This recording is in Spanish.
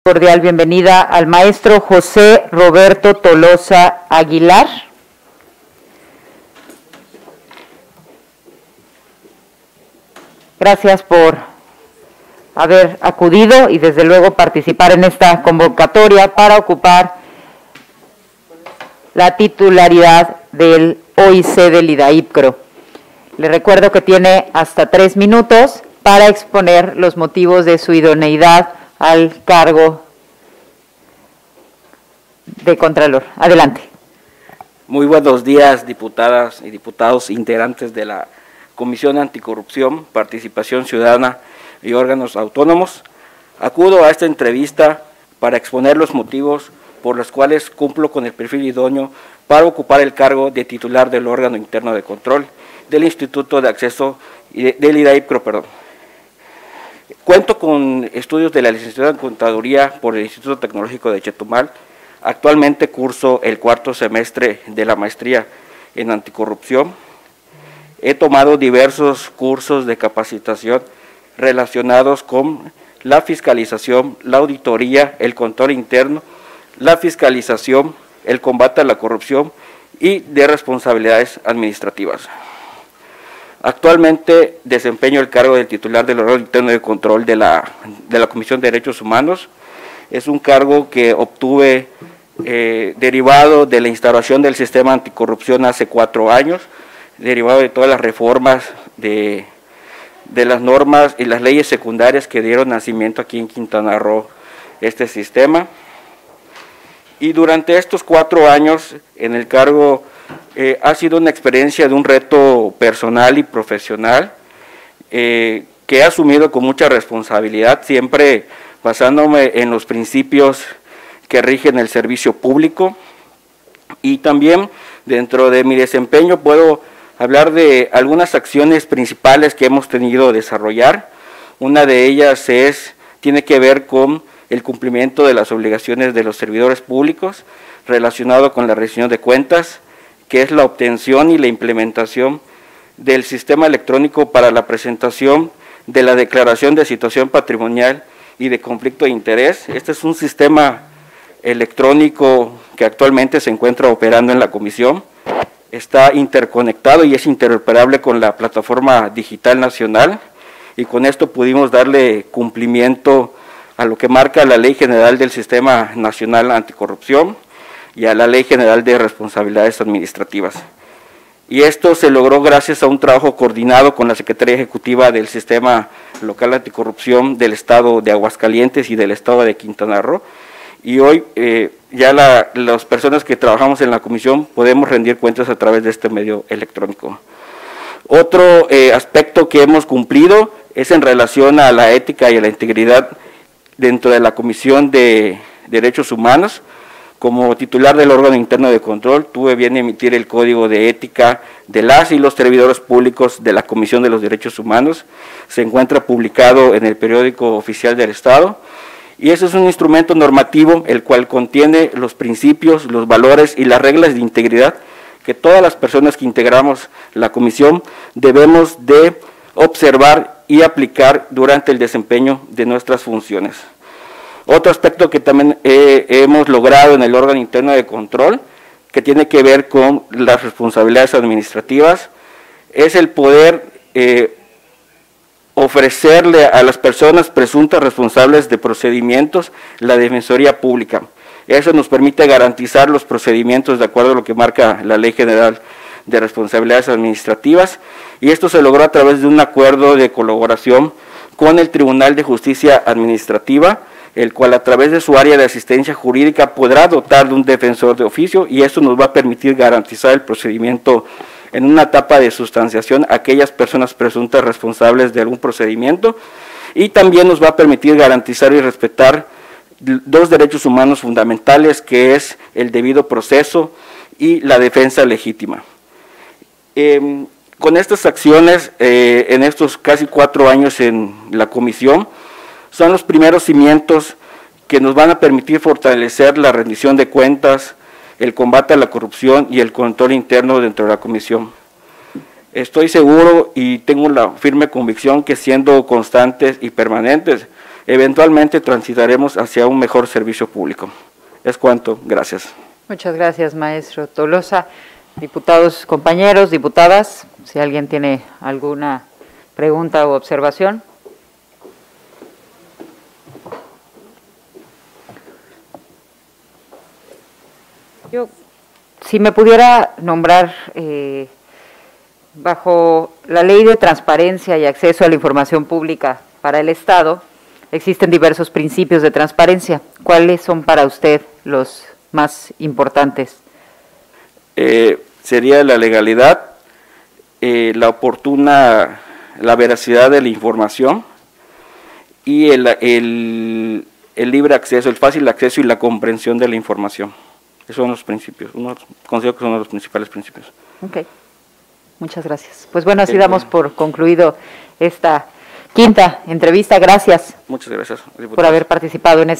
cordial bienvenida al maestro José Roberto Tolosa Aguilar. Gracias por haber acudido y desde luego participar en esta convocatoria para ocupar la titularidad del OIC del IDAIPCRO. Le recuerdo que tiene hasta 3 minutos para exponer los motivos de su idoneidad al cargo de Contralor. Adelante. Muy buenos días, diputadas y diputados integrantes de la Comisión Anticorrupción, Participación Ciudadana y órganos autónomos. Acudo a esta entrevista para exponer los motivos por los cuales cumplo con el perfil idóneo para ocupar el cargo de titular del órgano interno de control del Instituto de Acceso del IDAIPCRO. Cuento con estudios de la licenciatura en Contaduría por el Instituto Tecnológico de Chetumal. Actualmente curso el 4º semestre de la maestría en anticorrupción. He tomado diversos cursos de capacitación relacionados con la fiscalización, la auditoría, el control interno, la fiscalización, el combate a la corrupción y de responsabilidades administrativas. Actualmente desempeño el cargo del titular del órgano interno de control de la Comisión de Derechos Humanos. Es un cargo que obtuve derivado de la instauración del sistema anticorrupción hace 4 años, derivado de todas las reformas de las normas y las leyes secundarias que dieron nacimiento aquí en Quintana Roo este sistema. Y durante estos 4 años en el cargo ha sido una experiencia de un reto personal y profesional que he asumido con mucha responsabilidad, siempre basándome en los principios que rigen el servicio público. Y también dentro de mi desempeño puedo hablar de algunas acciones principales que hemos tenido que desarrollar. Una de ellas tiene que ver con el cumplimiento de las obligaciones de los servidores públicos relacionado con la rendición de cuentas, que es la obtención y la implementación del sistema electrónico para la presentación de la declaración de situación patrimonial y de conflicto de interés. Este es un sistema electrónico que actualmente se encuentra operando en la comisión. Está interconectado y es interoperable con la plataforma digital nacional, y con esto pudimos darle cumplimiento a lo que marca la Ley General del Sistema Nacional Anticorrupción y a la Ley General de Responsabilidades Administrativas. Y esto se logró gracias a un trabajo coordinado con la Secretaría Ejecutiva del Sistema Local Anticorrupción del Estado de Aguascalientes y del Estado de Quintana Roo. Y hoy ya las personas que trabajamos en la comisión podemos rendir cuentas a través de este medio electrónico. Otro aspecto que hemos cumplido es en relación a la ética y a la integridad dentro de la Comisión de Derechos Humanos. Como titular del órgano interno de control, tuve bien emitir el Código de Ética de las y los servidores públicos de la Comisión de los Derechos Humanos. Se encuentra publicado en el Periódico Oficial del Estado, y eso es un instrumento normativo el cual contiene los principios, los valores y las reglas de integridad que todas las personas que integramos la comisión debemos de observar y aplicar durante el desempeño de nuestras funciones. Otro aspecto que también hemos logrado en el órgano interno de control, que tiene que ver con las responsabilidades administrativas, es el poder ofrecerle a las personas presuntas responsables de procedimientos la Defensoría Pública. Eso nos permite garantizar los procedimientos de acuerdo a lo que marca la Ley General de Responsabilidades Administrativas, y esto se logró a través de un acuerdo de colaboración con el Tribunal de Justicia Administrativa, el cual a través de su área de asistencia jurídica podrá dotar de un defensor de oficio, y eso nos va a permitir garantizar el procedimiento en una etapa de sustanciación a aquellas personas presuntas responsables de algún procedimiento, y también nos va a permitir garantizar y respetar 2 derechos humanos fundamentales, que es el debido proceso y la defensa legítima. Con estas acciones, en estos casi 4 años en la comisión, son los primeros cimientos que nos van a permitir fortalecer la rendición de cuentas, el combate a la corrupción y el control interno dentro de la comisión. Estoy seguro y tengo la firme convicción que siendo constantes y permanentes eventualmente transitaremos hacia un mejor servicio público. Es cuanto, gracias. Muchas gracias, maestro Tolosa. Diputados, compañeros, diputadas, si alguien tiene alguna pregunta o observación. Yo, si me pudiera nombrar, bajo la Ley de Transparencia y Acceso a la Información Pública para el Estado, existen diversos principios de transparencia. ¿Cuáles son para usted los más importantes? Sería la legalidad, la veracidad de la información y el libre acceso, el fácil acceso y la comprensión de la información. Esos son los principios, considero que son uno de los principales principios. Ok, muchas gracias. Pues bueno, así damos por concluido esta quinta entrevista. Gracias. Muchas gracias, diputado, por haber participado en esta.